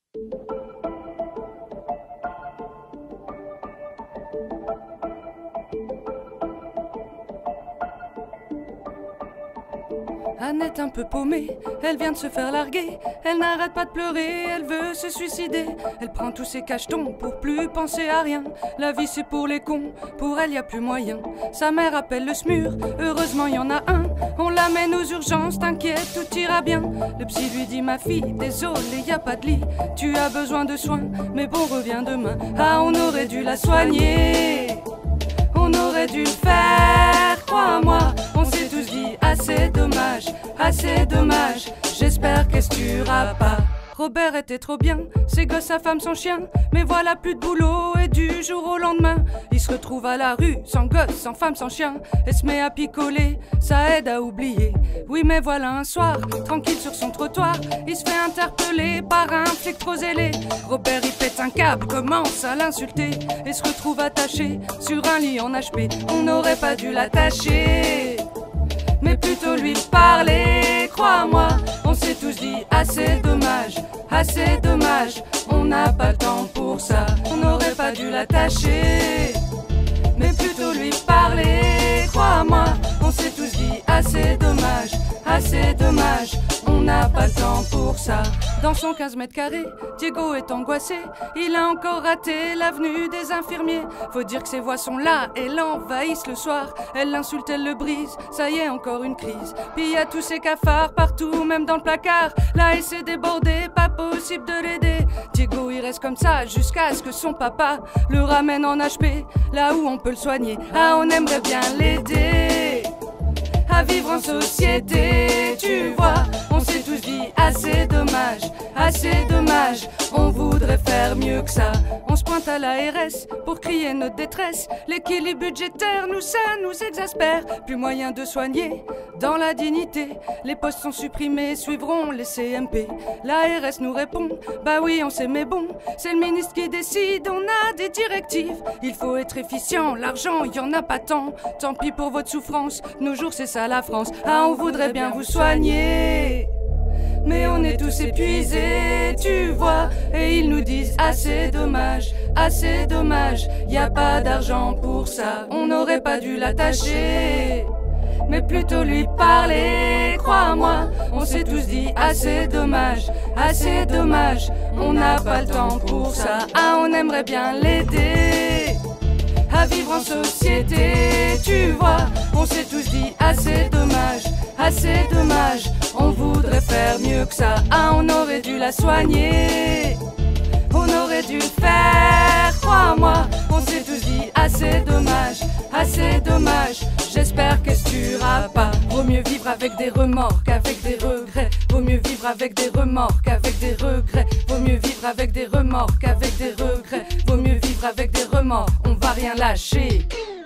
Anne est un peu paumée, elle vient de se faire larguer. Elle n'arrête pas de pleurer, elle veut se suicider. Elle prend tous ses cachetons pour plus penser à rien. La vie c'est pour les cons, pour elle y a plus moyen. Sa mère appelle le SMUR, heureusement y en a un. On l'amène aux urgences, t'inquiète, tout ira bien. Le psy lui dit: ma fille, désolé, y a pas de lit. Tu as besoin de soins, mais bon, reviens demain. Ah, on aurait dû la soigner, on aurait dû le faire, crois-moi. On s'est tous dit: assez dommage, assez dommage. J'espère qu'elle pas. Robert était trop bien, ses gosses, sa femme, son chien. Mais voilà, plus de boulot et du jour au lendemain, il se retrouve à la rue, sans gosse, sans femme, sans chien. Et se met à picoler, ça aide à oublier. Oui, mais voilà un soir, tranquille sur son trottoir, il se fait interpeller par un flic trop zélé. Robert il pète un câble, commence à l'insulter et se retrouve attaché sur un lit en HP. On n'aurait pas dû l'attacher, mais plutôt lui parler, crois-moi. On s'est tous dit: assez dommage, assez dommage. On n'a pas le temps pour ça, on n'aurait pas dû l'attacher, mais plutôt lui parler, crois-moi. On s'est tous dit: assez dommage, assez dommage. On n'a pas le temps pour ça. Dans son 15 mètres carrés, Diego est angoissé. Il a encore raté l'avenue des infirmiers. Faut dire que ses voix sont là et l'envahissent le soir. Elle l'insulte, elle le brise, ça y est, encore une crise. Puis y a tous ces cafards partout, même dans le placard. Là, elle s'est débordée, pas possible de l'aider. Diego, il reste comme ça jusqu'à ce que son papa le ramène en HP, là où on peut le soigner. Ah, on aimerait bien l'aider à vivre en société, tu vois. On s'est tous dit: assez dommage, assez dommage. On voudrait faire mieux que ça. On se pointe à l'ARS pour crier notre détresse. L'équilibre budgétaire, nous, ça nous exaspère. Plus moyen de soigner dans la dignité. Les postes sont supprimés, suivront les CMP. L'ARS nous répond: bah oui, on sait, mais bon, c'est le ministre qui décide, on a des directives. Il faut être efficient, l'argent, y en a pas tant. Tant pis pour votre souffrance, nos jours c'est ça la France. Ah, on voudrait bien vous soigner, mais on est tous épuisés, tu vois. Et ils nous disent: assez dommage, assez dommage. Y a pas d'argent pour ça, on n'aurait pas dû l'attacher, mais plutôt lui parler, crois-moi. On s'est tous dit: assez dommage, assez dommage. On n'a pas le temps pour ça. Ah, on aimerait bien l'aider à vivre en société, tu vois. On s'est tous dit: assez dommage, assez dommage. On voudrait faire mieux que ça. Ah, on aurait dû la soigner, on aurait dû le faire, crois-moi. On s'est tous dit: assez dommage, assez dommage. J'espère qu'elle tuera pas. Vaut mieux vivre avec des remords qu'avec des regrets. Vaut mieux vivre avec des remords qu'avec des regrets. Vaut mieux vivre avec des remords qu'avec des regrets. Vaut mieux vivre avec des remords, on va rien lâcher.